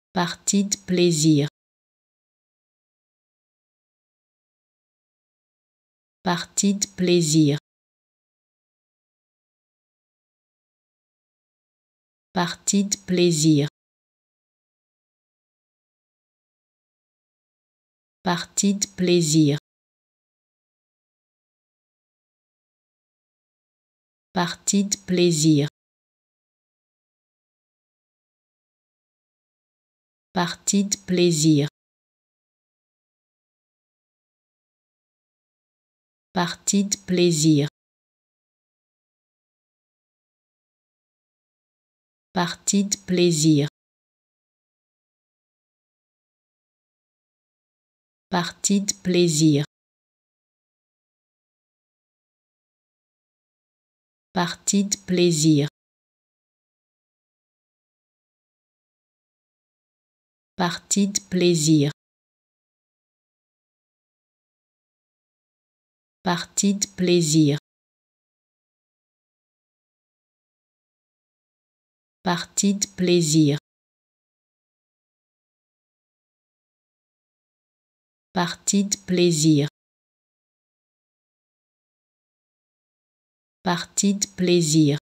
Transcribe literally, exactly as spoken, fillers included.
Partie de plaisir. Partie de plaisir. Partie de plaisir. Partie de plaisir. Partie de plaisir. Partie de plaisir. Partie de plaisir. Partie de plaisir. Partie de plaisir. Partie de plaisir. Partie de plaisir. Partie de plaisir. Partie de plaisir. Partie de plaisir. Partie de plaisir.